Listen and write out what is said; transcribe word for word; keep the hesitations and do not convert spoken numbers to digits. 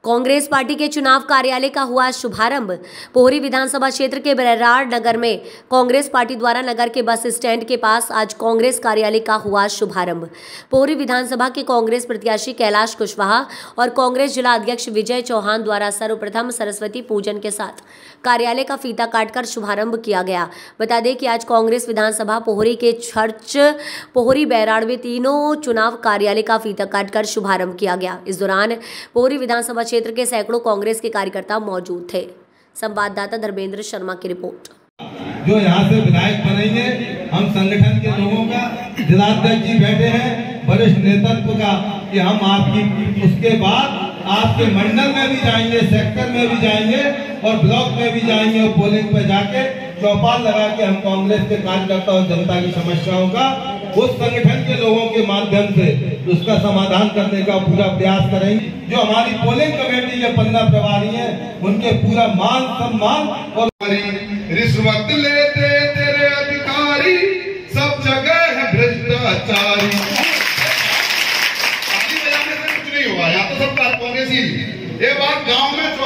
Congress party के चुनाव कार्यालय का हुआ शुभारंभ। पोहरी विधानसभा क्षेत्र के बराड़ नगर में कांग्रेस पार्टी द्वारा नगर के बस स्टैंड के पास आज कांग्रेस कार्यालय का हुआ शुभारंभ। पोहरी विधानसभा के कांग्रेस प्रत्याशी कैलाश कुशवाहा और कांग्रेस जिला अध्यक्ष विजय चौहान द्वारा सर्वप्रथम सरस्वती पूजन के साथ कार्यालय का फीता काटकर शुभारंभ किया गया। बता दें कि आज कांग्रेस विधानसभा पोहरी के चर्च पोहरी बराड़ में तीनों चुनाव कार्यालय का फीता काटकर शुभारंभ किया गया। इस दौरान पोहरी विधानसभा क्षेत्र के सैकड़ों कांग्रेस के कार्यकर्ता मौजूद थे। संवाददाता धर्मेंद्र शर्मा की रिपोर्ट। जो यहाँ से विधायक बनेंगे, हम संगठन के लोगों का जिलाध्यक्ष जी बैठे हैं, वरिष्ठ नेतृत्व का, कि हम आपकी उसके बाद आपके मंडल में भी जाएंगे, सेक्टर में भी जाएंगे और ब्लॉक में भी जाएंगे और पोलिंग पे जाके चौपाल लगा के हम कांग्रेस के कार्यकर्ता और जनता की समस्याओं का उस संगठन के लोगों के माध्यम से उसका समाधान करने का पूरा प्रयास करेंगे। जो हमारी पोलिंग कमेटी के पंद्रह प्रभारी हैं, उनके पूरा मान सम्मान और रिश्वत लेते तेरे अधिकारी, सब जगह है भ्रष्टाचारी। कुछ नहीं हुआ, या तो सब कांग्रेस ही। ये बात गांव में